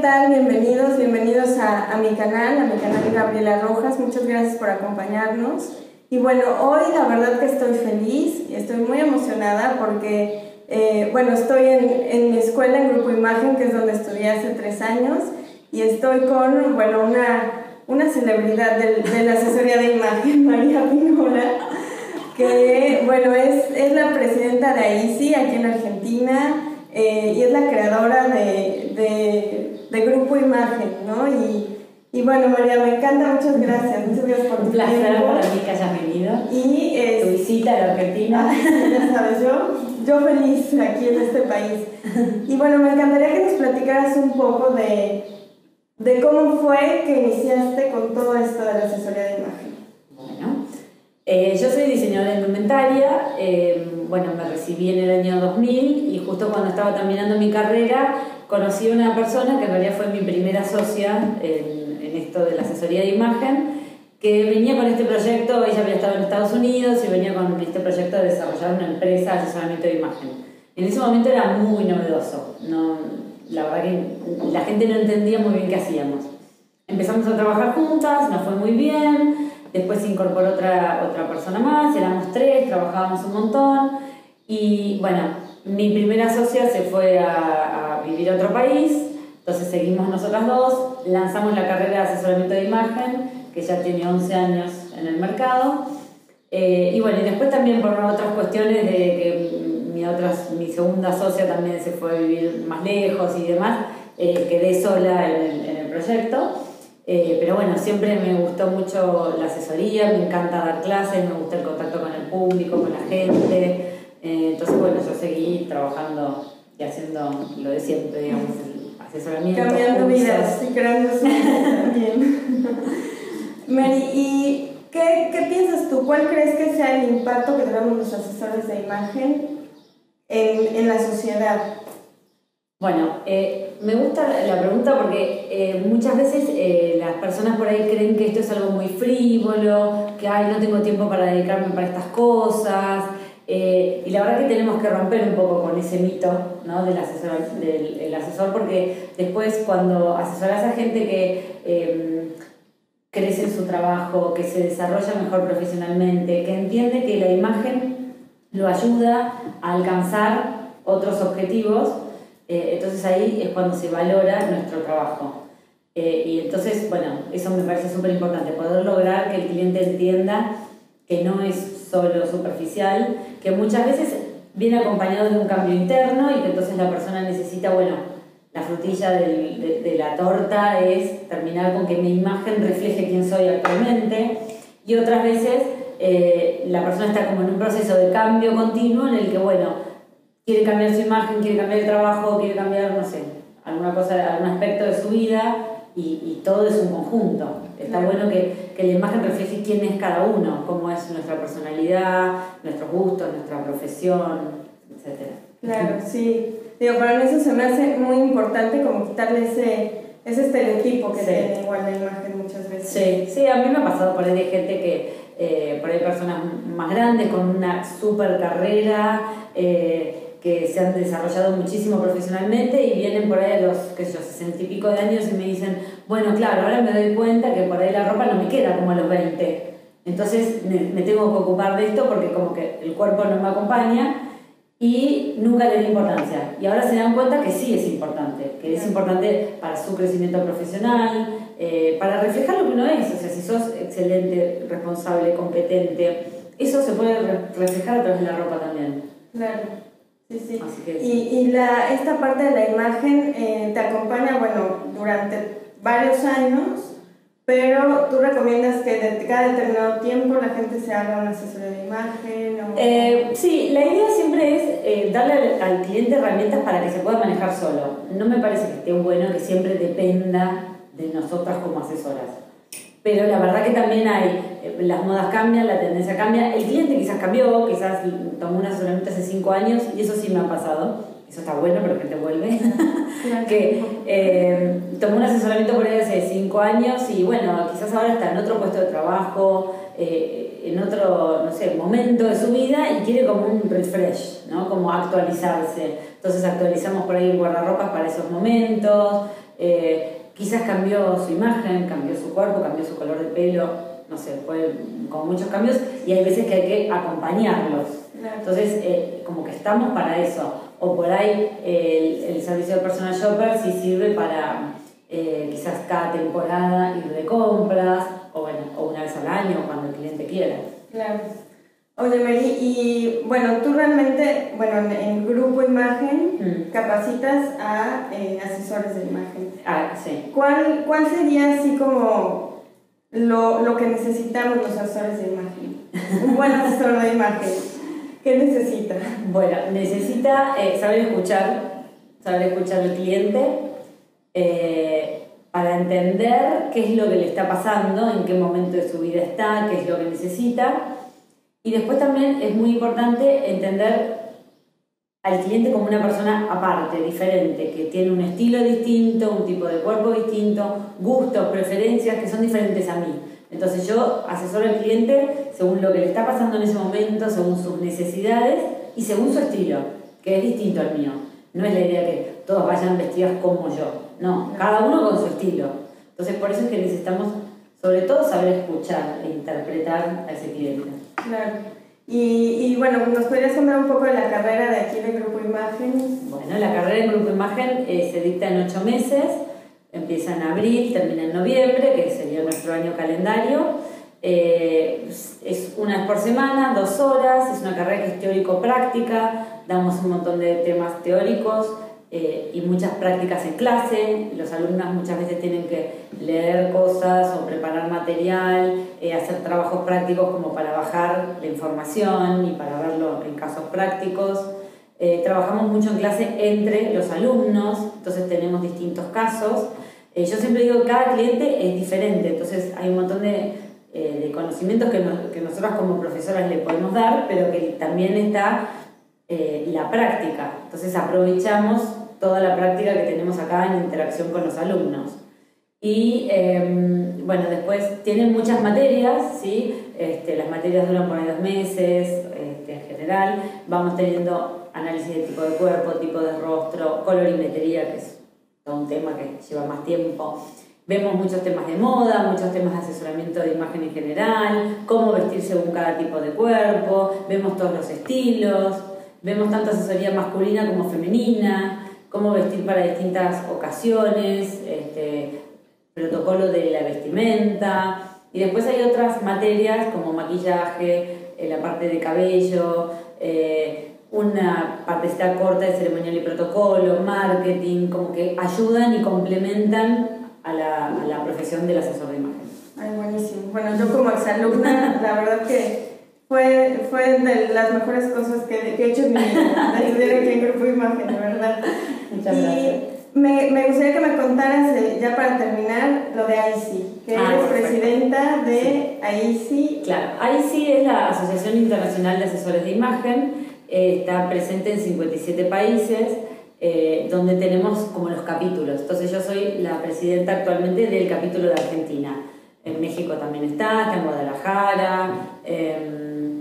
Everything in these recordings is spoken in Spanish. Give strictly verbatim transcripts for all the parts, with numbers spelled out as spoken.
tal? Bienvenidos, bienvenidos a, a mi canal, a mi canal Gabriela Rojas. Muchas gracias por acompañarnos. Y bueno, hoy la verdad que estoy feliz y estoy muy emocionada porque, eh, bueno, estoy en, en mi escuela, en Grupo Imagen, que es donde estudié hace tres años, y estoy con, bueno, una, una celebridad de, de la asesoría de imagen, María Pingola, que, bueno, es, es la presidenta de A I C I aquí en Argentina. Eh, y es la creadora de, de, de Grupo Imagen, ¿no? Y, y bueno, María, me encanta, muchas gracias, muchas gracias por tu tiempo. Un placer para mí que hayas venido. Y eh, tu visita a la Argentina. Ya sabes, yo, yo feliz aquí en este país. Y bueno, me encantaría que nos platicaras un poco de, de cómo fue que iniciaste con todo esto de la asesoría de imagen. Bueno, eh, yo soy diseñadora de indumentaria. Eh, bueno, me recibí en el año dos mil y justo cuando estaba terminando mi carrera conocí a una persona que en realidad fue mi primera socia en, en esto de la asesoría de imagen, que venía con este proyecto. Ella había estado en Estados Unidos y venía con este proyecto de desarrollar una empresa de asesoramiento de imagen. En ese momento era muy novedoso, no, la verdad que la gente no entendía muy bien qué hacíamos. Empezamos a trabajar juntas, nos fue muy bien. Después se incorporó otra, otra persona más, éramos tres, trabajábamos un montón. Y bueno, mi primera socia se fue a, a vivir a otro país, entonces seguimos nosotras dos, lanzamos la carrera de asesoramiento de imagen, que ya tiene once años en el mercado. Eh, y bueno, y después también por otras cuestiones de que mi, otras, mi segunda socia también se fue a vivir más lejos y demás, eh, quedé sola en el, en el proyecto. Eh, pero bueno, siempre me gustó mucho la asesoría, me encanta dar clases, me gusta el contacto con el público, con la gente. Eh, entonces, bueno, yo seguí trabajando y haciendo lo de siempre, digamos, el asesoramiento. Cambiando vidas y creando su vida también. Mary, ¿y qué, qué piensas tú? ¿Cuál crees que sea el impacto que tenemos los asesores de imagen en, en la sociedad? Bueno, eh, me gusta la pregunta porque eh, muchas veces eh, las personas por ahí creen que esto es algo muy frívolo, que ay, no tengo tiempo para dedicarme para estas cosas, eh, y la verdad que tenemos que romper un poco con ese mito, ¿no? del, asesor, del el asesor, porque después cuando asesoras a gente que eh, crece en su trabajo, que se desarrolla mejor profesionalmente, que entiende que la imagen lo ayuda a alcanzar otros objetivos, Eh, entonces ahí es cuando se valora nuestro trabajo. Eh, y entonces, bueno, eso me parece súper importante, poder lograr que el cliente entienda que no es solo superficial, que muchas veces viene acompañado de un cambio interno y que entonces la persona necesita, bueno, la frutilla del, de, de la torta es terminar con que mi imagen refleje quién soy actualmente, y otras veces eh, la persona está como en un proceso de cambio continuo en el que, bueno, quiere cambiar su imagen, quiere cambiar el trabajo, quiere cambiar, no sé, alguna cosa, algún aspecto de su vida, y, y todo es un conjunto. Está bueno que, que la imagen refleje quién es cada uno, cómo es nuestra personalidad, nuestros gustos, nuestra profesión, etcétera. Claro, sí. Digo, para mí eso se me hace muy importante, como quitarle ese, ese estereotipo que sí. tiene igual la imagen muchas veces. Sí, sí, a mí me ha pasado por ahí de gente que, eh, por ahí personas más grandes con una super carrera, eh, que se han desarrollado muchísimo profesionalmente y vienen por ahí a los, qué sé yo, sesenta y pico de años y me dicen, bueno, claro, ahora me doy cuenta que por ahí la ropa no me queda como a los veinte. Entonces me, me tengo que ocupar de esto porque como que el cuerpo no me acompaña y nunca le di importancia. Y ahora se dan cuenta que sí es importante, que es importante para su crecimiento profesional, eh, para reflejar lo que uno es. O sea, si sos excelente, responsable, competente, eso se puede re reflejar a través de la ropa también. Claro. Sí, sí. Así que y, y la, esta parte de la imagen eh, te acompaña, bueno, durante varios años, pero tú recomiendas que de cada determinado tiempo la gente se haga una asesoría de imagen. O... Eh, sí, la idea siempre es eh, darle al, al cliente herramientas para que se pueda manejar solo. No me parece que esté bueno que siempre dependa de nosotras como asesoras. Pero la verdad que también hay, eh, las modas cambian, la tendencia cambia, el cliente quizás cambió, quizás tomó un asesoramiento hace cinco años, y eso sí me ha pasado, eso está bueno, pero que te vuelve, que eh, tomó un asesoramiento por ahí hace cinco años y bueno, quizás ahora está en otro puesto de trabajo, eh, en otro, no sé, momento de su vida y quiere como un refresh, ¿no? Como actualizarse. Entonces actualizamos por ahí el guardarropas para esos momentos. eh, quizás cambió su imagen, cambió su cuerpo, cambió su color de pelo, no sé, fue con muchos cambios y hay veces que hay que acompañarlos. Claro. Entonces, eh, como que estamos para eso. O por ahí eh, el, el servicio de personal shopper sí sirve para eh, quizás cada temporada ir de compras, o bueno, o una vez al año, cuando el cliente quiera. Claro. Oye, Mary, y bueno, tú realmente, bueno, en, en Grupo Imagen mm. capacitas a eh, asesores de imagen. Ah, sí. ¿Cuál, cuál sería así como lo, lo que necesitamos los asesores de imagen? Un buen asesor de imagen, ¿qué necesita? Bueno, necesita eh, saber escuchar, saber escuchar al cliente, eh, para entender qué es lo que le está pasando, en qué momento de su vida está, qué es lo que necesita. Y después también es muy importante entender al cliente como una persona aparte, diferente, que tiene un estilo distinto, un tipo de cuerpo distinto, gustos, preferencias que son diferentes a mí. Entonces yo asesoro al cliente según lo que le está pasando en ese momento, según sus necesidades y según su estilo, que es distinto al mío. No es la idea que todos vayan vestidas como yo, no, cada uno con su estilo. Entonces por eso es que necesitamos sobre todo saber escuchar e interpretar a ese cliente. Claro. Y, y bueno, ¿nos podrías contar un poco de la carrera de aquí de Grupo Imagen? Bueno, la carrera de Grupo Imagen eh, se dicta en ocho meses, empieza en abril, termina en noviembre, que sería nuestro año calendario. Eh, es una vez por semana, dos horas, es una carrera que es teórico-práctica, damos un montón de temas teóricos eh, y muchas prácticas en clase. Los alumnos muchas veces tienen que leer cosas o preparar material, eh, hacer trabajos prácticos como para bajar la información y para verlo en casos prácticos. Eh, trabajamos mucho en clase entre los alumnos, entonces tenemos distintos casos. Eh, yo siempre digo que cada cliente es diferente, entonces hay un montón de, eh, de conocimientos que, nos, que nosotras como profesoras le podemos dar, pero que también está eh, la práctica. Entonces aprovechamos toda la práctica que tenemos acá en interacción con los alumnos. Y eh, bueno, después tienen muchas materias, ¿sí? Este, las materias duran por ahí dos meses, este, en general. Vamos teniendo análisis de tipo de cuerpo, tipo de rostro, colorimetría, que es todo un tema que lleva más tiempo. Vemos muchos temas de moda, muchos temas de asesoramiento de imagen en general, cómo vestir según cada tipo de cuerpo, vemos todos los estilos, vemos tanto asesoría masculina como femenina, cómo vestir para distintas ocasiones, este, protocolo de la vestimenta, y después hay otras materias como maquillaje, eh, la parte de cabello, eh, una partecita corta de ceremonial y protocolo, marketing, como que ayudan y complementan a la, a la profesión del asesor de imagen. Ay, buenísimo. Bueno, yo como exalumna, la verdad que fue, fue de las mejores cosas que, que he hecho en mi vida, estudiar aquí en Grupo Imagen, de verdad. Muchas y gracias. Me, me gustaría que me contaras, eh, ya para terminar, lo de A I C I, que ah, eres perfecto. presidenta de sí. A I C I. Claro, A I C I es la Asociación Internacional de Asesores de Imagen, eh, está presente en cincuenta y siete países, eh, donde tenemos como los capítulos. Entonces yo soy la presidenta actualmente del capítulo de Argentina. En México también está, está en Guadalajara. Eh,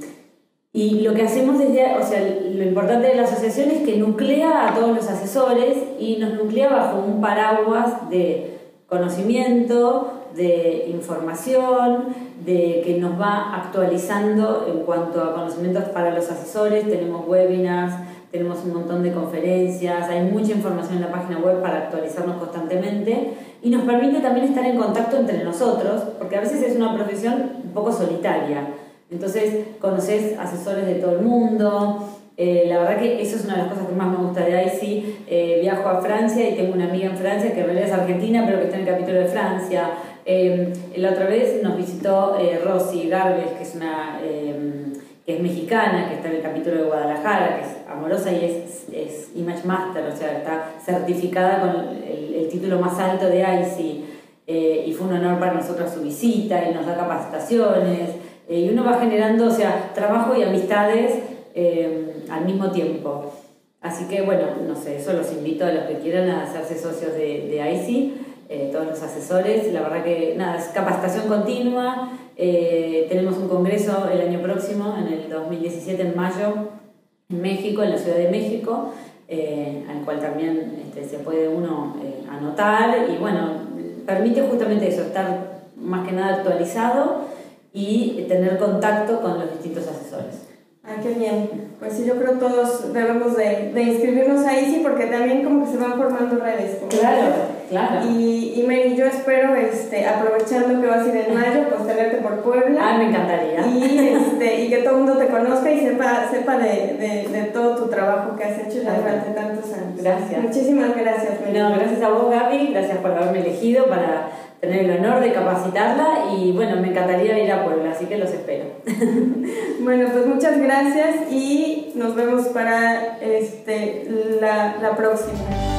y lo que hacemos desde, o sea, lo importante de la asociación es que nuclea a todos los asesores y nos nuclea bajo un paraguas de conocimiento, de información, de que nos va actualizando en cuanto a conocimientos para los asesores. Tenemos webinars, tenemos un montón de conferencias, hay mucha información en la página web para actualizarnos constantemente y nos permite también estar en contacto entre nosotros, porque a veces es una profesión un poco solitaria. Entonces conoces asesores de todo el mundo. Eh, la verdad que eso es una de las cosas que más me gusta de A I C I. Eh, viajo a Francia y tengo una amiga en Francia que en realidad es argentina pero que está en el capítulo de Francia. Eh, la otra vez nos visitó eh, Rosy Garbes, que es una eh, que es mexicana, que está en el capítulo de Guadalajara, que es amorosa y es, es Image Master, o sea, está certificada con el, el título más alto de A I C I. Eh, y fue un honor para nosotros su visita y nos da capacitaciones. Eh, y uno va generando, o sea, trabajo y amistades eh, al mismo tiempo. Así que, bueno, no sé, eso los invito a los que quieran a hacerse socios de, de A I C I, eh, todos los asesores. La verdad que, nada, es capacitación continua. Eh, tenemos un congreso el año próximo, en el dos mil diecisiete, en mayo, en México, en la Ciudad de México. eh, al cual también este, se puede uno eh, anotar y bueno, permite justamente eso, estar más que nada actualizado y tener contacto con los distintos asesores. Ah, qué bien. Pues sí, yo creo todos debemos de, de inscribirnos ahí, sí, porque también como que se van formando redes. Claro, claro. Y, y Mary, yo espero, este, aprovechando que vas a ir en mayo, pues tenerte por Puebla. Ah, me encantaría. Y, este, y que todo el mundo te conozca y sepa, sepa de, de, de todo tu trabajo que has hecho ya durante tantos años. Gracias. Muchísimas gracias, Mary. No, gracias a vos, Gaby. Gracias por haberme elegido para tener el honor de capacitarla y bueno, me encantaría ir a Puebla, así que los espero. Bueno, pues muchas gracias y nos vemos para este, la, la próxima.